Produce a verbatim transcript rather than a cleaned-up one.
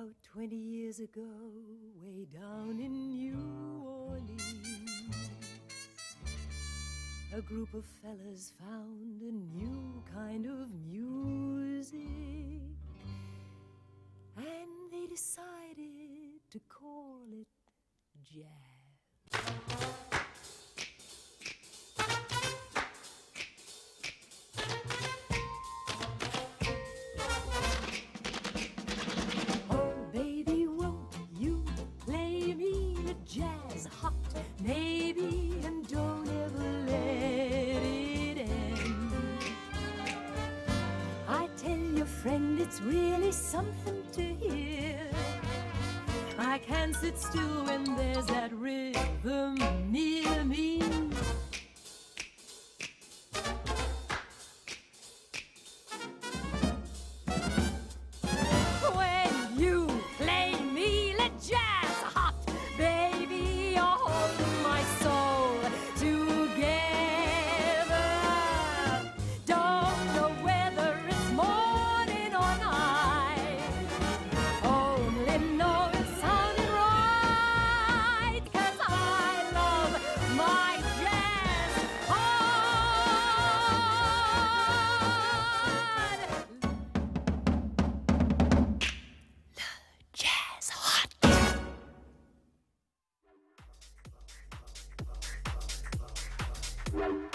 About twenty years ago, way down in New Orleans, a group of fellas found a new kind of music, and they decided to call it jazz. Maybe, and don't ever let it end. I tell your friend it's really something to hear. I can't sit still when there's that rhythm near me. When you play me the jazz hot, baby, you're holding my soul together. Don't know whether it's morning or night, only know it's sounding right, 'cause I love my jazz hot. Jazz hot.